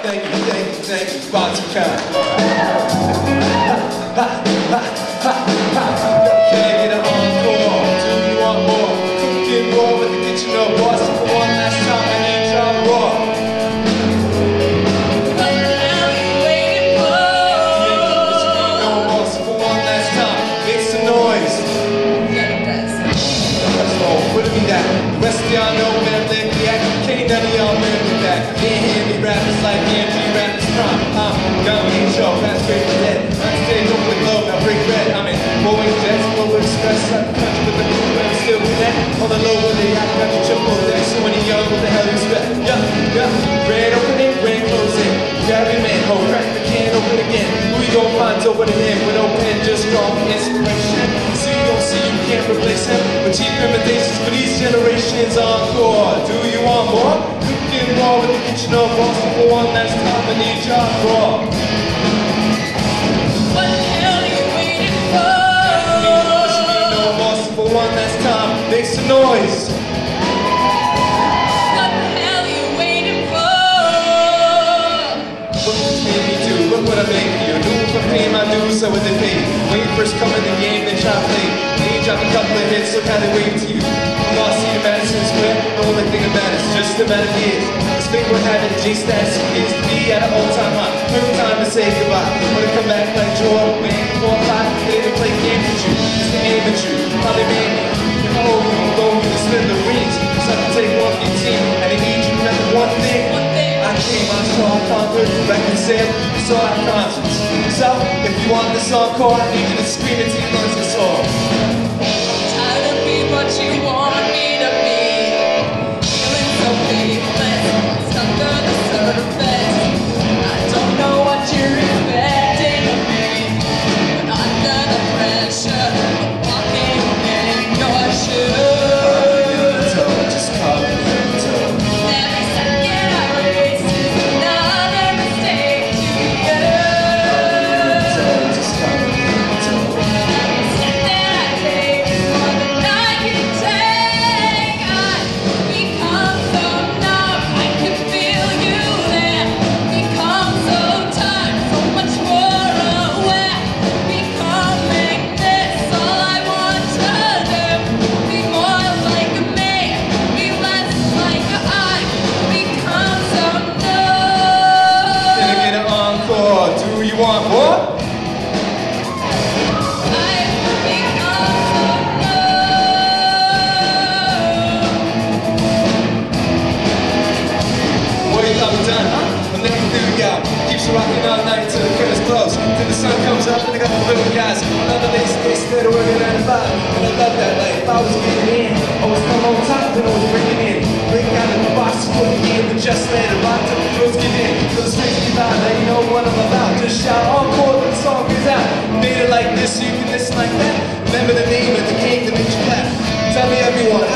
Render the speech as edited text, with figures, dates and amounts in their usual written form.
thank you, Bounty Count. Can I get an encore? Do you want more? Cooking raw with the kitchen of Boston for one last time. I need y'all raw. What the hell are you waiting for? No Boston for one last time. Make some noise. That's all. Put me that. The rest of y'all know man, lick the act. Can't none of y'all remember that. Can't hear me rappers like Angie rappers prime. Young H.O. That's great for dead. I'm stage over the globe, now break red. I'm in Boeing Jets, Global Express, like the country with the crew, and I'm still connect. On the low with the act, got you triple deck. So when you're young, what the hell you expect? Grand opening, grand closing. Grab your man, ho, crack the can, open again. Who you gon' find's over the him with no pen, just strong inspiration. So you don't see you can't replace him with cheap imitations for these generations encore. Do you want more? Cooking raw with the kitchen of Boston for one last time. I need y'all raw. What the hell are you waiting for? For one last time, make some noise. What the hell are you waiting for? Look what you made me do, look what I made for you. Do for fame, I do so with the pay. When you first come in the game, they try to play. Then you drop a couple of hits, look how they wave to you. You lost to your Madison Square, the only thing that matters, just a matter of years. This thing we're having, J-Stats appears to be at an all-time high. Perfect time to say goodbye. Wanna come back like Jordan, Wayne, 4-5, they didn't play games with you. Just to aim at you, probably mania. Oh, you go with the smithereens. So I can take one for your team, and I need you to remember one thing. I came, I saw, I conquered, reconciled, I saw our conscience. So, if you want this encore, I need you to scream it till your lungs get sore. I'm tired of being what you want me to be. Feeling so faithless, stuck on the surface. I don't know what you're expecting of me, but under the pressure of walking in your shoes. Just call it mental. Every second I race is another mistake to you. Just call it mental. Every step that I take is more than I can take. I've become so numb, I can feel you there. Become so tired, so much more aware. Becoming this, all I want to do. Be more like a me, be less like a I. Become so numb. Can I get an encore? Do you want more? I've become so numb. What you thought we done, huh? I'm never through, y'all. Keeps you rocking all night till the curtains close. Till the sun comes up and I got the little guys. Another day, stay to working 9 to 5. And I love that life. I was getting in. Always come on top, then I was breaking in. Break out of the box, put me in. But just later, rocked up the girls get in. So the strings be loud, now you know what I'm about. Just shout encore when the song is out. Made it like this, so you can listen like that. Remember the name of the cake that made you clap. Tell me everyone,